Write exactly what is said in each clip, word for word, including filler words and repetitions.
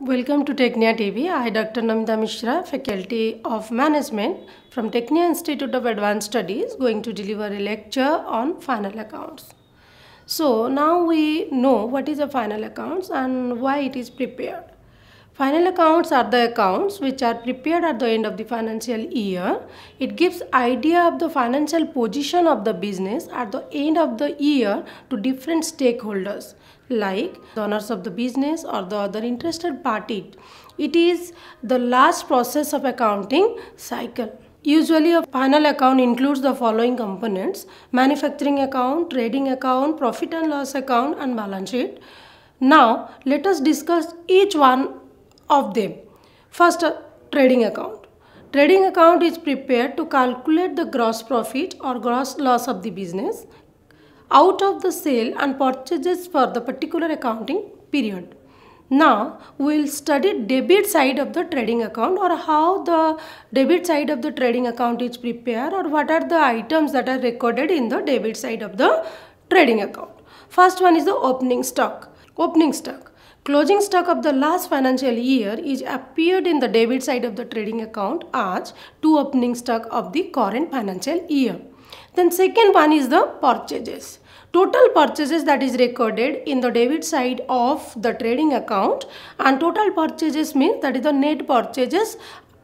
Welcome to Technia T V. I, Doctor Namita Mishra, Faculty of Management from Technia Institute of Advanced Studies, going to deliver a lecture on final accounts. So now we know what is a final accounts and why it is prepared. Final accounts are the accounts which are prepared at the end of the financial year. It gives idea of the financial position of the business at the end of the year to different stakeholders like the owners of the business or the other interested party. It is the last process of accounting cycle. Usually a final account includes the following components: manufacturing account, trading account, profit and loss account and balance sheet. Now let us discuss each one of them. First, uh, trading account. Trading account is prepared to calculate the gross profit or gross loss of the business out of the sale and purchases for the particular accounting period. Now we will study debit side of the trading account, or how the debit side of the trading account is prepared, or what are the items that are recorded in the debit side of the trading account. First one is the opening stock. Opening stock. Closing stock of the last financial year is appeared in the debit side of the trading account as to opening stock of the current financial year. Then second one is the purchases. Total purchases that is recorded in the debit side of the trading account, and total purchases means that is the net purchases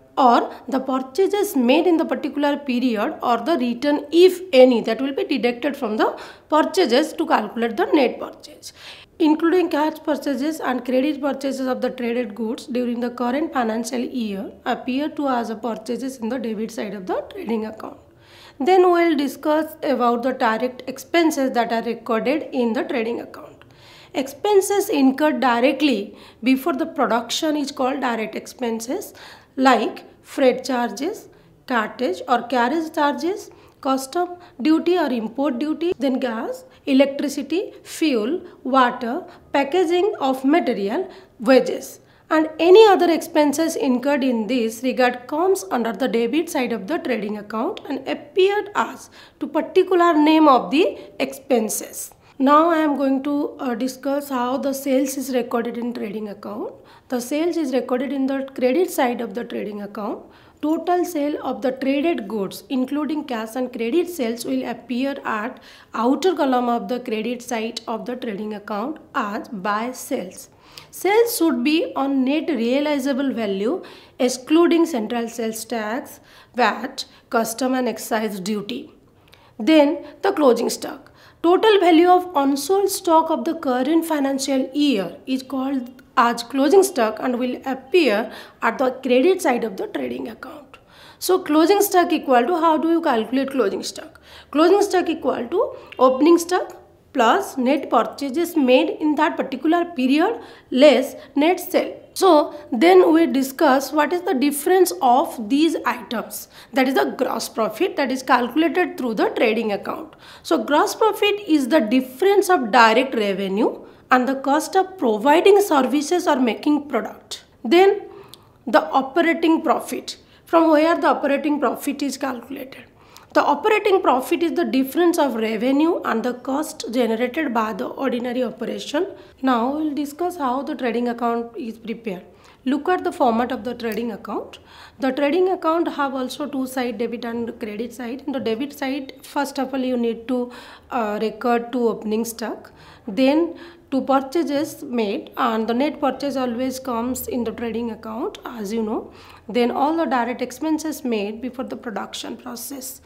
or the purchases made in the particular period, or the return if any that will be deducted from the purchases to calculate the net purchase, including cash purchases and credit purchases of the traded goods during the current financial year appear to as a purchases in the debit side of the trading account. Then we will discuss about the direct expenses that are recorded in the trading account. Expenses incurred directly before the production is called direct expenses, like freight charges, cartage or carriage charges, custom duty or import duty, then gas, electricity, fuel, water, packaging of material, wages, and any other expenses incurred in this regard comes under the debit side of the trading account and appeared as to particular name of the expenses. Now I am going to uh, discuss how the sales is recorded in trading account. The sales is recorded in the credit side of the trading account. Total sale of the traded goods including cash and credit sales will appear at outer column of the credit side of the trading account as by sales. Sales should be on net realizable value excluding central sales tax, V A T, custom and excise duty. Then the closing stock. Total value of unsold stock of the current financial year is called as closing stock and will appear at the credit side of the trading account. So closing stock equal to, how do you calculate closing stock? Closing stock equal to opening stock plus net purchases made in that particular period less net sale. So then we discuss what is the difference of these items, that is the gross profit that is calculated through the trading account. So gross profit is the difference of direct revenue and the cost of providing services or making product. Then the operating profit, from where the operating profit is calculated. The operating profit is the difference of revenue and the cost generated by the ordinary operation. Now we will discuss how the trading account is prepared. Look at the format of the trading account. The trading account have also two side, debit and credit side. In the debit side, first of all you need to uh, record to opening stock, then to purchases made, and the net purchase always comes in the trading account as you know. Then all the direct expenses made before the production process.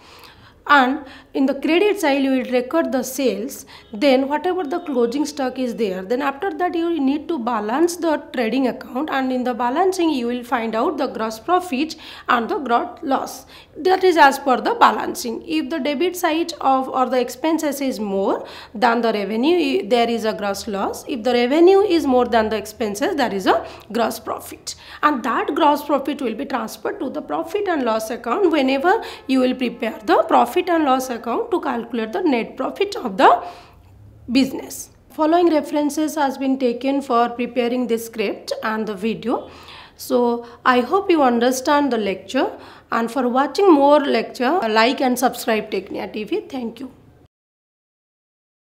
And in the credit side you will record the sales, then whatever the closing stock is there, then after that you need to balance the trading account, and in the balancing you will find out the gross profit and the gross loss. That is as per the balancing. If the debit side of or the expenses is more than the revenue, there is a gross loss. If the revenue is more than the expenses, there is a gross profit, and that gross profit will be transferred to the profit and loss account whenever you will prepare the profit and loss account to calculate the net profit of the business. Following references has been taken for preparing this script and the video. So I hope you understand the lecture, and for watching more lecture, like and subscribe Technia T V. Thank you.